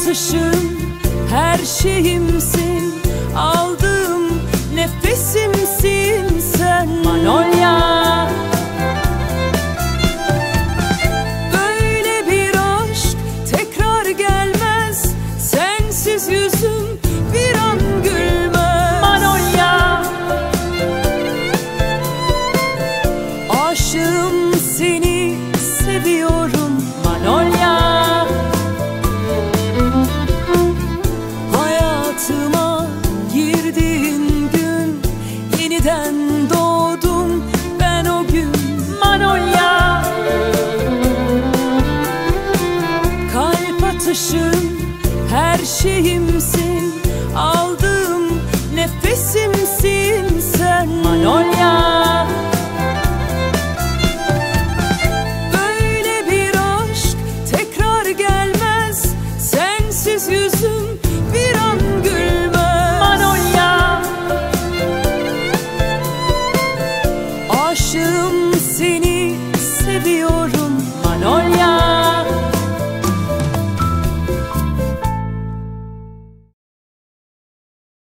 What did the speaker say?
atışım, her şeyimsin, aldığım nefesimsin sen. Manolya. Böyle bir aşk tekrar gelmez, sensiz yüzüm bir an gülmez. Manolya. Aşığım, seni seviyorum Manolya. Hayatıma girdiğin gün yeniden doğdum ben o gün. Manolya. Kalp atışım, her şeyimsin, aldığım nefesimsin sen. Manolya. Yüzüm bir an gülmez. Manolya. Aşığım, seni seviyorum Manolya.